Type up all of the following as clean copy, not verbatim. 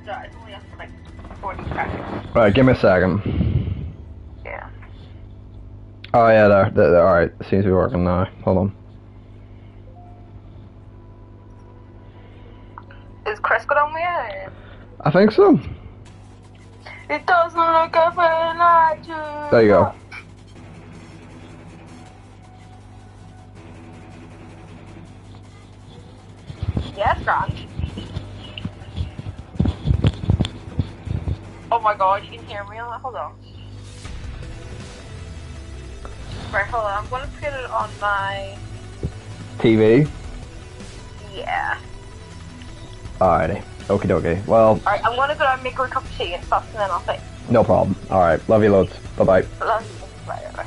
It's only after like 40 seconds. Alright, give me a second. Yeah. Oh yeah, there. Alright, seems to be working now. Hold on. Is Chris good on me? I think so. It doesn't look up when I do. There you go. Yes, Grant. Oh my god, you can hear me on that. Hold on. Right, hold on. I'm gonna put it on my. TV. Yeah. Alrighty. Okie dokie. Well. Alright, I'm gonna go and make her a cup of tea and stuff, and then I'll say. No problem. Alright. Love you loads. Bye bye. Love you. Bye bye.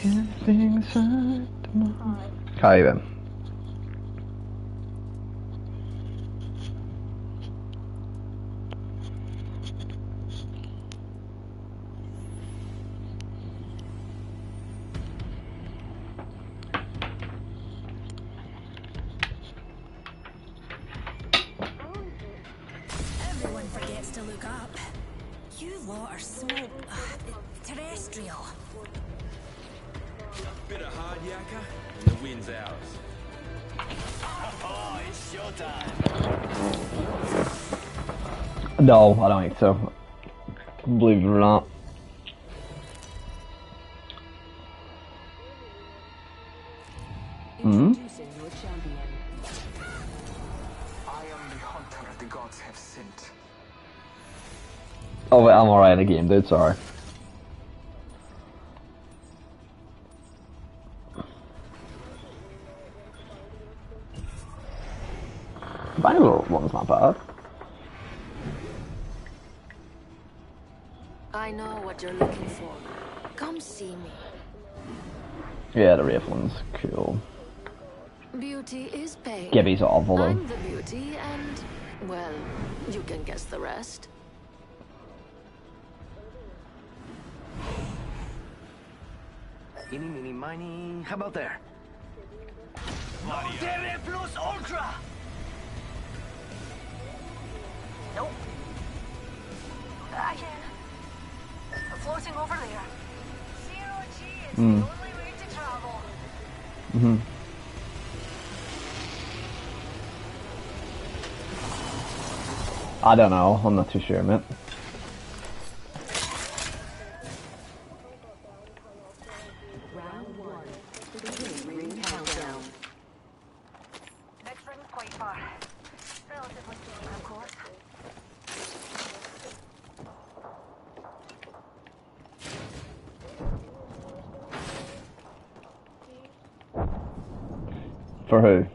Hi then. Everyone forgets to look up. You lot are so terrestrial. Bit of hard yakka, and the wind's ours. Oh, it's showtime. No, I don't think so. Believe it or not. Introducing your champion. I am the hunter the gods have sent. Oh wait, I'm alright in the game, dude, sorry. Bangalore one's not bad. I know what you're looking for. Come see me. Yeah, the Wraith one's cool. Beauty is pain. Gibby's awful though. I'm the beauty, and well, you can guess the rest. Eeny, meeny, miny. How about there? Terre plus ultra! Nope. Again. Floating over there. Zero G is the only way to travel. I don't know, I'm not too sure, mate. Round one. Ring countdown. Next ring's quite far. Relatively speaking, of course. For who?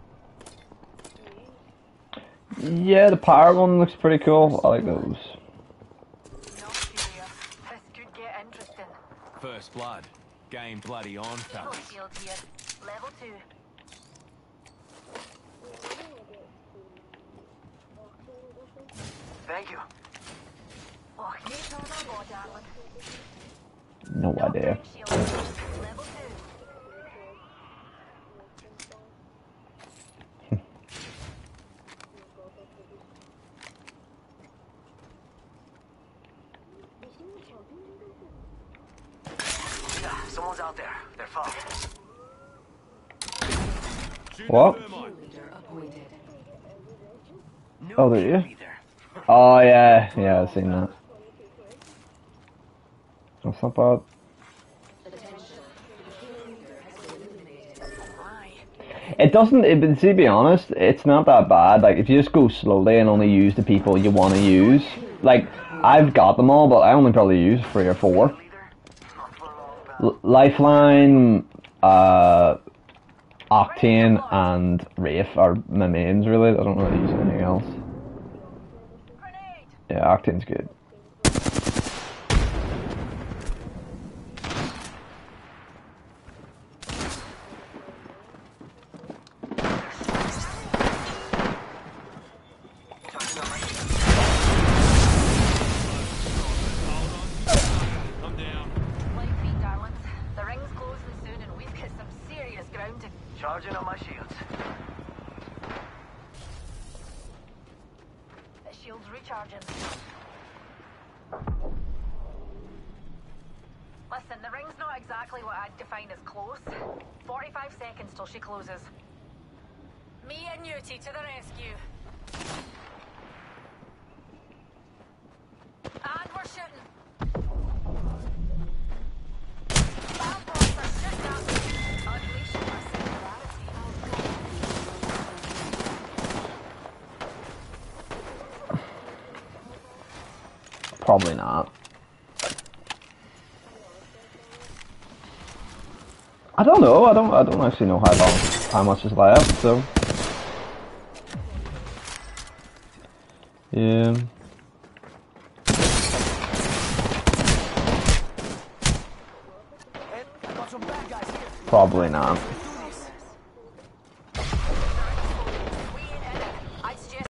Yeah, the power one looks pretty cool. I like those. Not serious. This could get interesting. First blood. Game bloody on, Eagle fellas. shield here. Level 2. Thank you. Oh, he's on our board, darling. No idea. Doctoring shield. Level 2. Yeah, someone's out there. They're far. Shoot What? the thermite. Leader appointed. No Oh, there you? either. Oh yeah, yeah, I've seen that. That's not bad. It doesn't, to be honest, it's not that bad. Like, if you just go slowly and only use the people you want to use. Like, I've got them all, but I only probably use 3 or 4. Leader? Not for long, pal. Lifeline, Octane, and Wraith are my mains, really. I don't really use anything else. Grenade! Yeah, Octane's good. I'm down. Like me, darlings. The ring's closing soon and we've got some serious ground to... Charging on my shields. The shield's recharging. Listen, the ring's not exactly what I'd define as close. 45 seconds till she closes. Me and Newty to the rescue. And we're shooting. Bad boys are shooting at me. Unleashing my singularity. Probably not. I don't know. I don't actually know how much is left. So yeah. Probably not.